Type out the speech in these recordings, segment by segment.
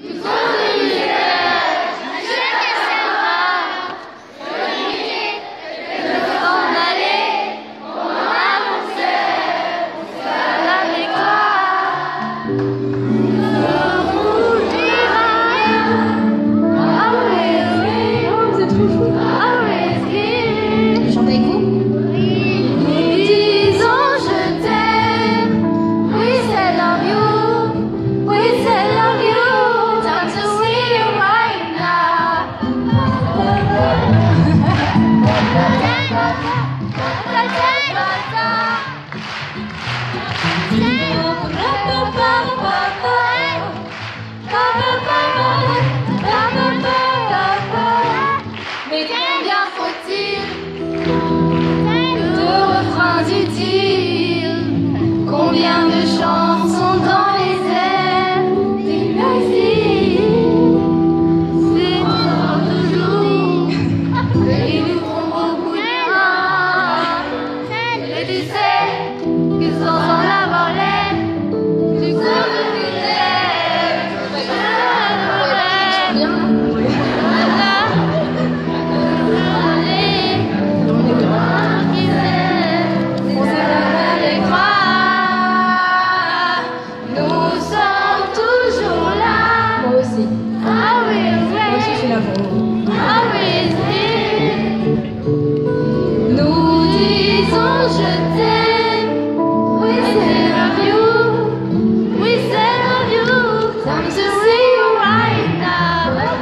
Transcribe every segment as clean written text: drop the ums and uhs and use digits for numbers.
Mais combien faut-il de refrains utiles? Combien de chansons dans les airs des musiques? C'est toujours, ils nous font beaucoup de mal. Et tu sais que sans en avoir l'air, tu cours de nous disons je t'aime. We say love you. We say love you. Time to see you right now.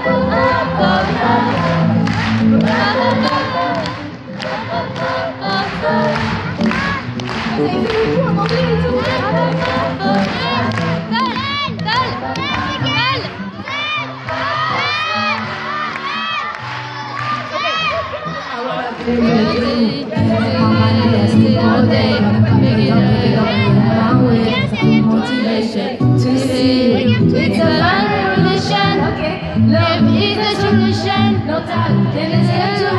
Motivation to see it's a revolution. Love is a solution. No time can escape to